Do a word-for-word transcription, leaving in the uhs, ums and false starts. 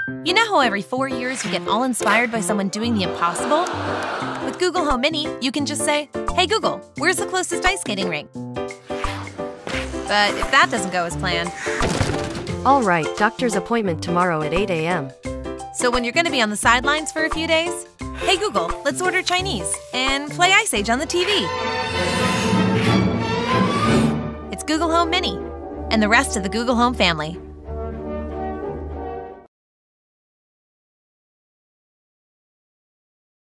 You know how every four years you get all inspired by someone doing the impossible? With Google Home Mini, you can just say, "Hey Google, where's the closest ice skating rink?" But if that doesn't go as planned… All right, doctor's appointment tomorrow at eight A M So when you're going to be on the sidelines for a few days, "Hey Google, let's order Chinese and play Ice Age on the T V." It's Google Home Mini and the rest of the Google Home family.